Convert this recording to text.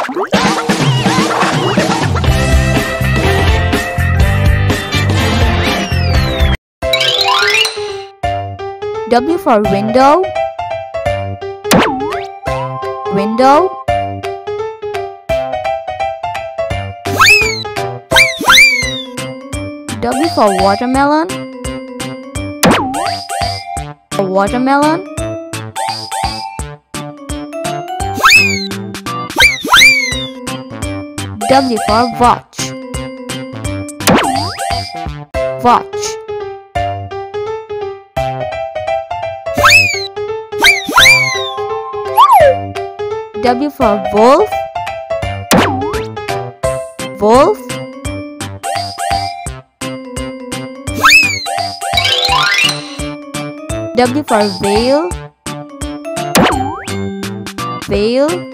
W for window. Window. W for watermelon. Watermelon. W for watch. Watch. W for wolf. Wolf. W for whale. Whale.